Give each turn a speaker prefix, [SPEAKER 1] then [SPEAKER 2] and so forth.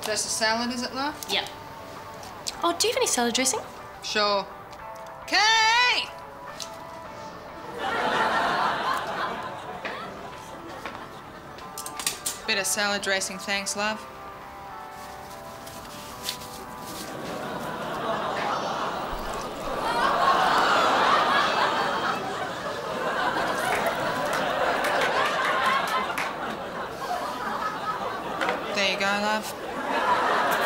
[SPEAKER 1] Just a salad, is it, love?
[SPEAKER 2] Yep. Oh, do you have any salad dressing?
[SPEAKER 1] Sure. Kate! Bit of salad dressing, thanks, love. There you go, love.